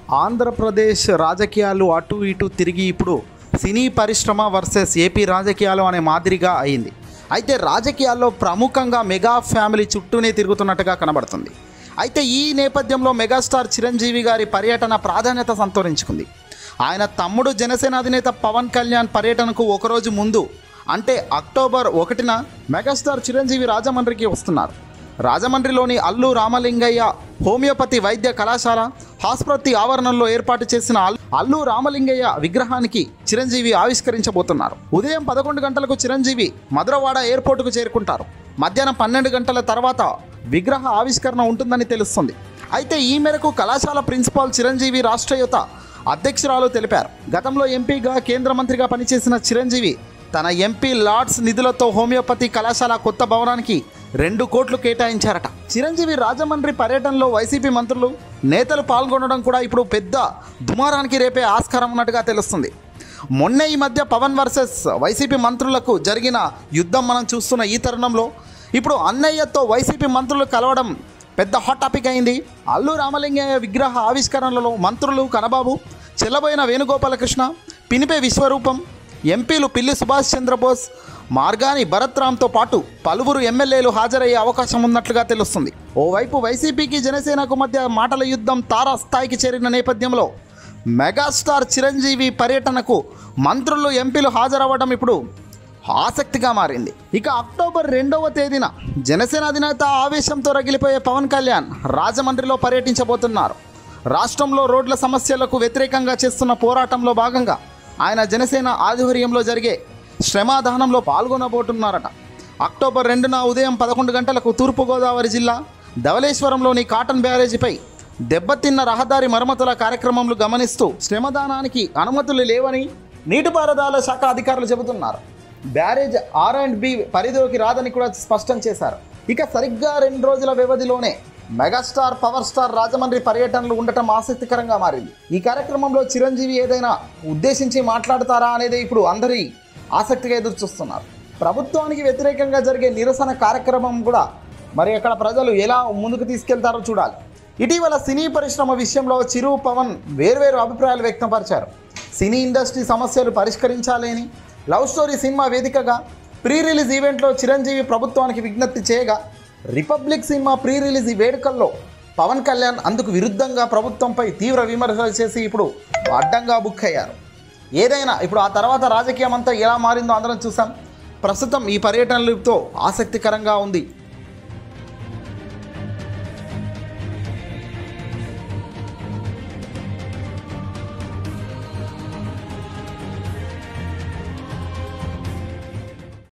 ఆంధ్రప్రదేశ్ రాజకీయాలు అటు ఇటు తిరిగి ఇప్పుడు సినీ పరిశ్రమ వర్సెస్ ఏపీ రాజకీయాలు అనే మాదిరిగా అయింది. అయితే రాజకీయాల్లో ప్రముఖంగా మెగా ఫ్యామిలీ చుట్టూనే తిరుగుతున్నట్టుగా కనబడుతుంది. అయితే ఈ నేపథ్యంలో మెగాస్టార్ చిరంజీవి గారి పర్యటన ప్రాధాన్యత సంతరించుకుంది. ఆయన తమ్ముడు జనసేన అధినేత పవన్ కళ్యాణ్ పర్యటనకు ఒకరోజు ముందు అంటే అక్టోబర్ 1న మెగాస్టార్ చిరంజీవి రాజమండ్రికి వస్తున్నారు. రాజమండ్రిలోని అల్లు రామలింగయ్య హోమియోపతి వైద్య కళాశాల ఆసుపత్రి ఆవరణంలో ఏర్పాటు చేసిన అల్లు రామలింగయ్య విగ్రహానికి చిరంజీవి ఆవిష్కరించబోతున్నారు. ఉదయం 11 గంటలకు చిరంజీవి మధురవాడ ఎయిర్పోర్టుకు చేరుకుంటారు. మధ్యాహ్నం 12 గంటల తర్వాత విగ్రహ ఆవిష్కరణ ఉంటుందని తెలుస్తుంది. అయితే ఈ మేరకు కళాశాల ప్రిన్సిపాల్ చిరంజీవి రాష్ట్ర యువత అధ్యక్షురాలు తెలిపారు. గతంలో ఎంపీగా కేంద్ర మంత్రిగా పనిచేసిన చిరంజీవి తన ఎంపీ లార్డ్స్ నిధులతో హోమియోపతి కళాశాల కొత్త భవనానికి 2 కోట్లు కేటాయించారట. చిరంజీవి రాజమండ్రి పర్యటనలో వైసీపీ మంత్రులు నేతలు పాల్గొనడం కూడా ఇప్పుడు పెద్ద దుమారానికి రేపే ఆస్కారం ఉన్నట్టుగా తెలుస్తుంది. మొన్నే ఈ మధ్య పవన్ వర్సెస్ వైసీపీ మంత్రులకు జరిగిన యుద్ధం మనం చూస్తున్న ఈ తరుణంలో ఇప్పుడు అన్నయ్యతో వైసీపీ మంత్రులు కలవడం పెద్ద హాట్ టాపిక్ అయింది. అల్లు రామలింగయ్య విగ్రహ ఆవిష్కరణలో మంత్రులు కనబాబు, చెల్లబోయిన వేణుగోపాలకృష్ణ, పినిపే విశ్వరూపం, ఎంపీలు పిల్లి సుభాష్ చంద్రబోస్, మార్గాని భరత్ రామ్తో పాటు పలువురు ఎమ్మెల్యేలు హాజరయ్యే అవకాశం ఉన్నట్లుగా తెలుస్తుంది. ఓవైపు వైసీపీకి జనసేనకు మధ్య మాటల యుద్ధం తారా స్థాయికి చేరిన నేపథ్యంలో మెగాస్టార్ చిరంజీవి పర్యటనకు మంత్రులు ఎంపీలు హాజరవ్వడం ఇప్పుడు ఆసక్తిగా మారింది. ఇక అక్టోబర్ 2వ తేదీన జనసేన అధినేత ఆవేశంతో రగిలిపోయే పవన్ కళ్యాణ్ రాజమండ్రిలో పర్యటించబోతున్నారు. రాష్ట్రంలో రోడ్ల సమస్యలకు వ్యతిరేకంగా చేస్తున్న పోరాటంలో భాగంగా ఆయన జనసేన ఆధ్వర్యంలో జరిగే శ్రమదానంలో పాల్గొనబోతున్నారట. అక్టోబర్ 2న ఉదయం 11 గంటలకు తూర్పుగోదావరి జిల్లా ధవళేశ్వరంలోని కాటన్ బ్యారేజీపై దెబ్బతిన్న రహదారి మరమ్మతుల కార్యక్రమంలో గమనిస్తూ శ్రమదానానికి అనుమతులు లేవని నీటిపారుదల శాఖ అధికారులు చెబుతున్నారు. బ్యారేజ్ R&B పరిధిలోకి రాదని కూడా స్పష్టం చేశారు. ఇక సరిగ్గా 2 రోజుల వ్యవధిలోనే మెగాస్టార్ పవర్ స్టార్ రాజమండ్రి పర్యటనలు ఉండటం ఆసక్తికరంగా మారింది. ఈ కార్యక్రమంలో చిరంజీవి ఏదైనా ఉద్దేశించి మాట్లాడతారా అనేది ఇప్పుడు అందరి ఆసక్తిగా ఎదురు చూస్తున్నారు. ప్రభుత్వానికి వ్యతిరేకంగా జరిగే నిరసన కార్యక్రమం కూడా మరి అక్కడ ప్రజలు ఎలా ముందుకు తీసుకెళ్తారో చూడాలి. ఇటీవల సినీ పరిశ్రమ విషయంలో చిరు, పవన్ వేర్వేరు అభిప్రాయాలు వ్యక్తపరిచారు. సినీ ఇండస్ట్రీ సమస్యలు పరిష్కరించాలని లవ్ స్టోరీ సినిమా వేదికగా ప్రీ రిలీజ్ ఈవెంట్లో చిరంజీవి ప్రభుత్వానికి విజ్ఞప్తి చేయగా, రిపబ్లిక్ సినిమా ప్రీ రిలీజ్ వేడుకల్లో పవన్ కళ్యాణ్ అందుకు విరుద్ధంగా ప్రభుత్వంపై తీవ్ర విమర్శలు చేసి ఇప్పుడు అడ్డంగా బుక్ అయ్యారు. ఏదైనా ఇప్పుడు ఆ తర్వాత రాజకీయం అంతా ఎలా మారిందో అందరం చూసాం. ప్రస్తుతం ఈ పర్యటనలతో ఆసక్తికరంగా ఉంది.